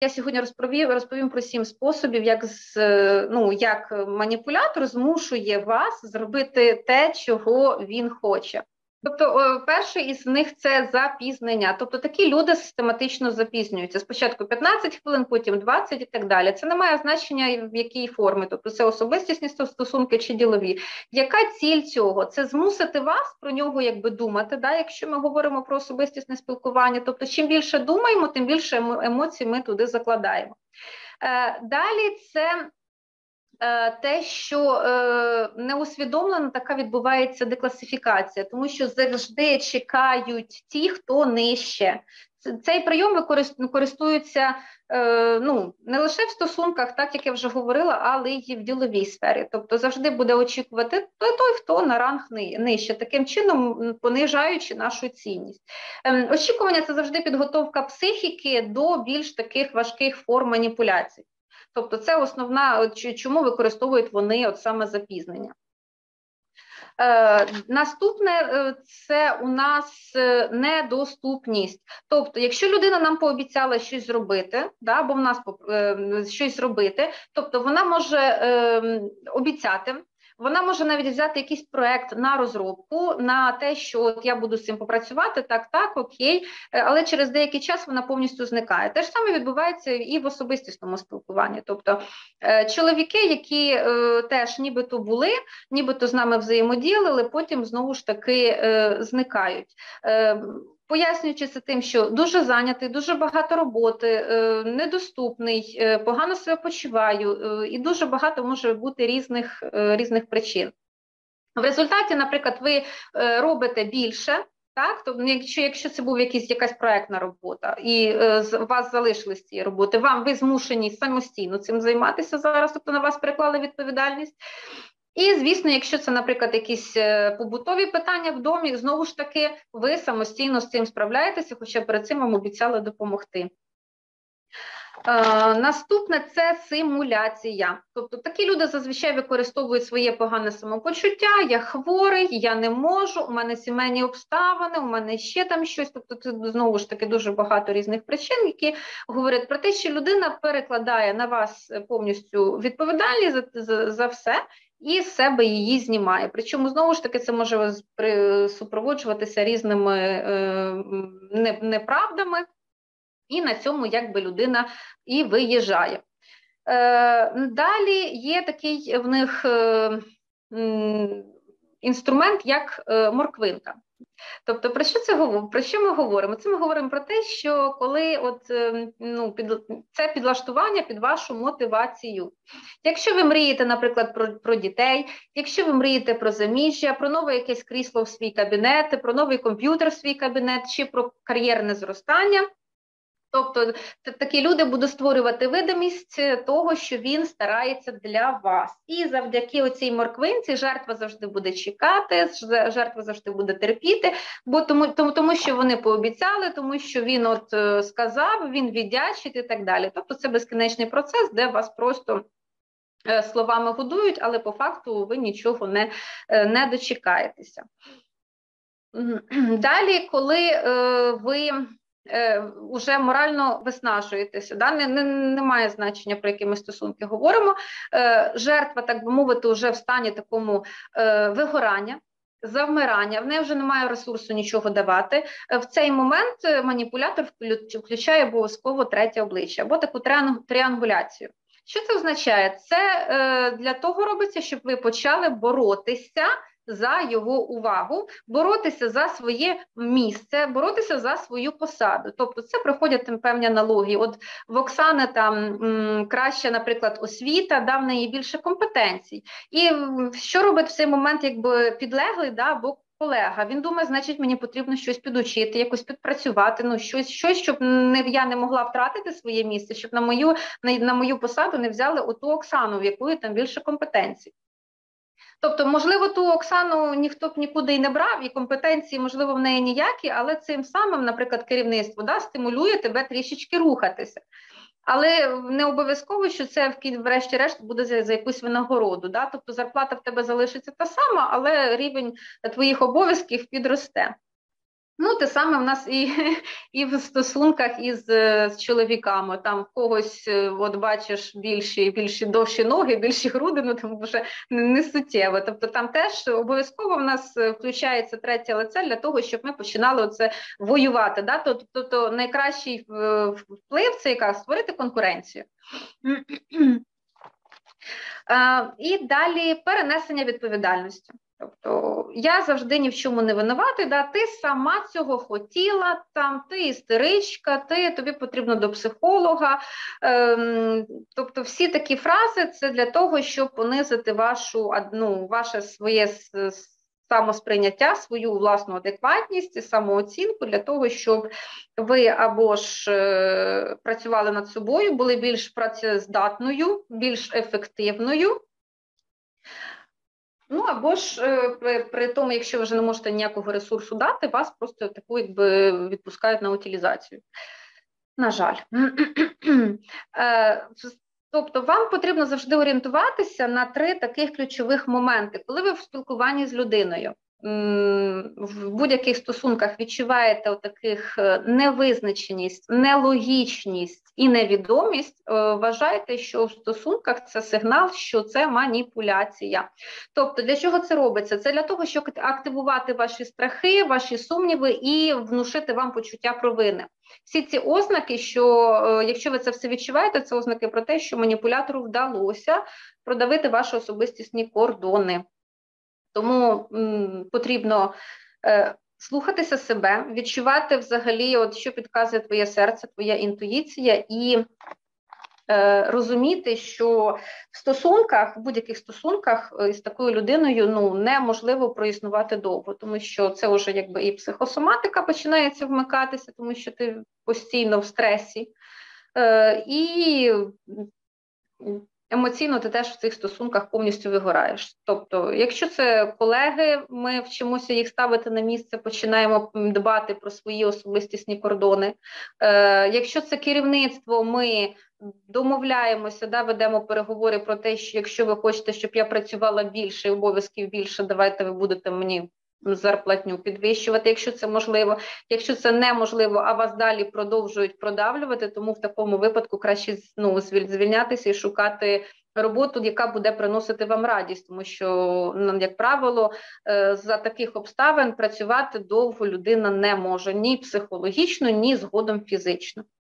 Я сьогодні розповім про 7 способів, як маніпулятор змушує вас зробити те, чого він хоче. Тобто, перший із них – це запізнення. Тобто, такі люди систематично запізнюються. Спочатку 15 хвилин, потім 20 і так далі. Це не має значення, в якій формі. Тобто, це особистісні стосунки чи ділові. Яка ціль цього? Це змусити вас про нього думати, якщо ми говоримо про особистісне спілкування. Тобто, чим більше думаємо, тим більше емоцій ми туди закладаємо. Далі це те, що неусвідомлено така відбувається декласифікація, тому що завжди чекають ті, хто нижче. Цей прийом користуються не лише в стосунках, так як я вже говорила, але й в діловій сфері. Тобто завжди буде очікувати той, хто на ранг нижче, таким чином понижаючи нашу цінність. Очікування – це завжди підготовка психіки до більш таких важких форм маніпуляцій. Тобто це основна, чому використовують вони саме запізнення. Наступне – це у нас недоступність. Тобто, якщо людина нам пообіцяла щось зробити, або в нас щось зробити, тобто вона може обіцяти, вона може навіть взяти якийсь проєкт на розробку, на те, що я буду з цим попрацювати, так, окей, але через деякий час вона повністю зникає. Те ж саме відбувається і в особистісному спілкуванні. Тобто чоловіки, які теж нібито були, нібито з нами взаємодіяли, потім знову ж таки зникають. Пояснюючи це тим, що дуже зайнятий, дуже багато роботи, недоступний, погано себе почуваю, і дуже багато може бути різних причин. В результаті, наприклад, ви робите більше, так? Тобто, якщо це був якась проектна робота, і у вас залишились ці роботи, ви змушені самостійно цим займатися зараз, тобто на вас переклали відповідальність. І, звісно, якщо це, наприклад, якісь побутові питання в домі, знову ж таки, ви самостійно з цим справляєтеся, хоча перед цим вам обіцяли допомогти. Наступне – це симуляція. Тобто такі люди зазвичай використовують своє погане самопочуття, я хворий, я не можу, у мене сімейні обставини, у мене ще там щось. Тобто це знову ж таки дуже багато різних причин, які говорять про те, що людина перекладає на вас повністю відповідальність за все, і з себе її знімає. Причому, знову ж таки, це може супроводжуватися різними неправдами, і на цьому людина і виїжджає. Далі є такий в них інструмент, як морквинка. Тобто, про що ми говоримо? Це ми говоримо про те, що коли це підлаштування під вашу мотивацію. Якщо ви мрієте, наприклад, про дітей, якщо ви мрієте про заміжжя, про нове якесь крісло в свій кабінет, про новий комп'ютер в свій кабінет, чи про кар'єрне зростання, тобто такі люди будуть створювати видимість того, що він старається для вас. І завдяки оцій морквинці жертва завжди буде чекати, жертва завжди буде терпіти, тому що вони пообіцяли, тому що він сказав, він віддячить і так далі. Тобто це безкінечний процес, де вас просто словами годують, але по факту ви нічого не дочекаєтеся. Далі, коли ви уже морально виснажуєтеся, немає значення, про які ми стосунки говоримо, жертва, так би мовити, вже в стані такому вигорання, завмирання, в неї вже немає ресурсу нічого давати. В цей момент маніпулятор включає обов'язково третє обличчя, або таку тріангуляцію. Що це означає? Це для того робиться, щоб ви почали боротися за його увагу, боротися за своє місце, боротися за свою посаду. Тобто це приходять певні аналогії. От в Оксани краща, наприклад, освіта, в неї більше компетенцій. І що робить в цей момент підлеглий, або колега? Він думає, значить, мені потрібно щось підучити, якось підпрацювати, щось, щоб я не могла втратити своє місце, щоб на мою посаду не взяли оту Оксану, в якої там більше компетенцій. Тобто, можливо, ту Оксану ніхто б нікуди й не брав, і компетенції, можливо, в неї ніякі, але цим самим, наприклад, керівництво стимулює тебе трішечки рухатися. Але не обов'язково, що це врешті-решт буде за якусь винагороду. Тобто зарплата в тебе залишиться та сама, але рівень твоїх обов'язків підросте. Ну, те саме в нас і в стосунках з чоловіками. Там в когось, от бачиш, більші довші ноги, більші груди, ну там вже не суттєво. Тобто там теж обов'язково в нас включається третє лице для того, щоб ми починали оце воювати. Да? Тобто найкращий вплив це яка? Створити конкуренцію. І далі перенесення відповідальності. Тобто я завжди ні в чому не винуватий, да? Ти сама цього хотіла, там, ти істеричка, тобі потрібно до психолога. Тобто всі такі фрази – це для того, щоб понизити ваше своє самосприйняття, свою власну адекватність і самооцінку для того, щоб ви або ж працювали над собою, були більш працездатною, більш ефективною. Ну, або ж при тому, якщо ви вже не можете ніякого ресурсу дати, вас просто таку якби відпускають на утилізацію. На жаль. Тобто вам потрібно завжди орієнтуватися на 3 таких ключових моменти. Коли ви в спілкуванні з людиною, в будь-яких стосунках відчуваєте отаких невизначеність, нелогічність і невідомість, вважайте, що в стосунках це сигнал, що це маніпуляція. Тобто для чого це робиться? Це для того, щоб активувати ваші страхи, ваші сумніви і внушити вам почуття провини. Всі ці ознаки, що якщо ви це все відчуваєте, це ознаки про те, що маніпулятору вдалося продавити ваші особистісні кордони. Тому потрібно слухатися себе, відчувати взагалі, от що підказує твоє серце, твоя інтуїція, і розуміти, що в стосунках, в будь-яких стосунках з такою людиною неможливо проіснувати довго, тому що це вже якби і психосоматика починається вмикатися, тому що ти постійно в стресі, і емоційно ти теж в цих стосунках повністю вигораєш. Тобто, якщо це колеги, ми вчимося їх ставити на місце, починаємо дбати про свої особистісні кордони. Якщо це керівництво, ми домовляємося, ведемо переговори про те, що якщо ви хочете, щоб я працювала більше, обов'язків більше, давайте ви будете мені зарплатню підвищувати, якщо це можливо. Якщо це неможливо, а вас далі продовжують продавлювати, тому в такому випадку краще звільнятися і шукати роботу, яка буде приносити вам радість, тому що, як правило, за таких обставин працювати довго людина не може ні психологічно, ні згодом фізично.